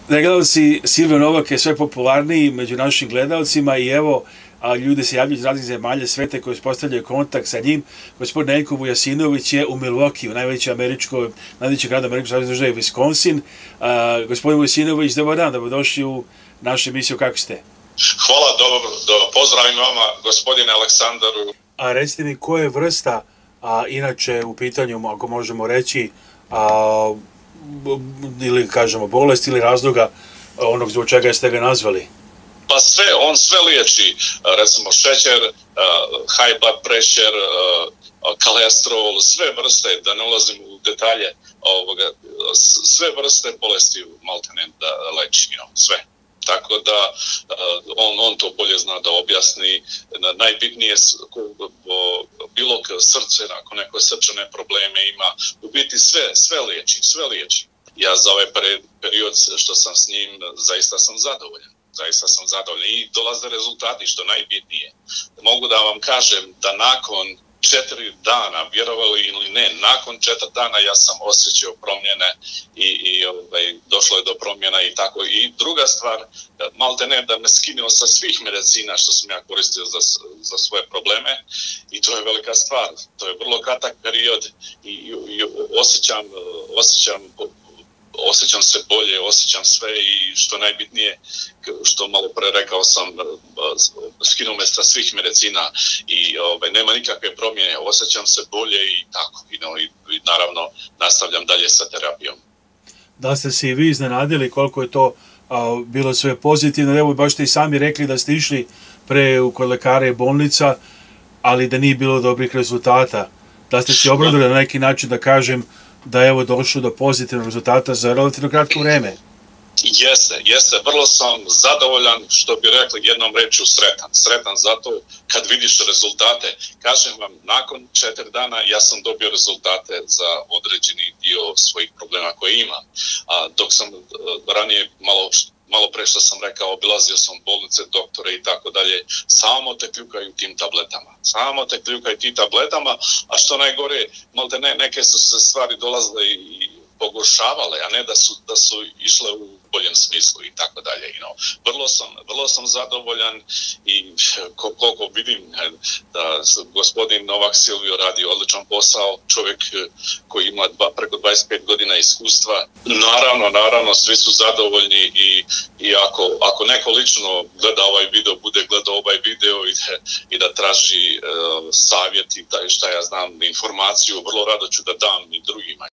Gledalci, Silvio Novak je sve popularniji među našim gledalcima i evo, ljudi se javljaju iz raznih zemalja sveta koji uspostavljaju kontakt sa njim. Gospodin Neljko Vujasinović je u Milwaukee, u najveći grad američkoj saveznoj državi Wisconsin. Gospodin Vujasinović, dobar dan, dobrodošli u našu emisiju, kako ste? Hvala, pozdravim vama, gospodine Aleksandaru. A recite mi, koja je vrsta, inače u pitanju, ako možemo reći, ili kažemo bolest ili razloga onog zbog čega ste ga nazvali? Pa on sve liječi, recimo šećer, high blood pressure, kolesterol, sve vrste, da ne ulazim u detalje, sve vrste bolesti maltene da leči, sve. Tako da on to bolje zna da objasni. Najbitnije bilo srce, ako neko srčane probleme ima, u biti sve liječi. Ja za ovaj period što sam s njim zaista sam zadovoljan. I dolaze rezultati, što najbitnije. Mogu da vam kažem da nakon 4 dana, vjerovali ili ne, nakon 4 dana ja sam osjećao promjene i došlo je do promjena i tako. I druga stvar, maltene da me skinuo sa svih medicina što sam ja koristio za svoje probleme i to je velika stvar. To je vrlo kratak period i osjećam se bolje, osjećam sve i što najbitnije, što malo pre rekao sam, skinuo me sa svih medicina i nema nikakve promjene, osjećam se bolje i tako. I naravno nastavljam dalje sa terapijom. Da ste se i vi iznenadili koliko je to bilo sve pozitivno? Evo, baš ste i sami rekli da ste išli kod lekara i bolnica, ali da nije bilo dobrih rezultata. Da ste se obradili na neki način, da kažem, da je evo došlo do pozitivnog rezultata za relativno kratko vreme. Jeste, vrlo sam zadovoljan, što bi rekli jednom rečju sretan. Sretan zato kad vidiš rezultate. Kažem vam, nakon 4 dana ja sam dobio rezultate za određeni dio svojih problema koje imam. Dok sam ranije malo pre što sam rekao, obilazio sam bolnice, doktore i tako dalje, samo te kljukaju tim tabletama, a što najgore, maltene neke su se stvari dolazile i pogoršavale, a ne da su išle u boljem smislu i tako dalje. Vrlo sam zadovoljan i koliko vidim da gospodin Novak Silvio radi odličan posao, čovjek koji ima preko 25 godina iskustva. Naravno, svi su zadovoljni i ako neko lično gleda ovaj video, bude gledao ovaj video i da traži savjet i šta ja znam, informaciju, vrlo rado ću da dam i drugima.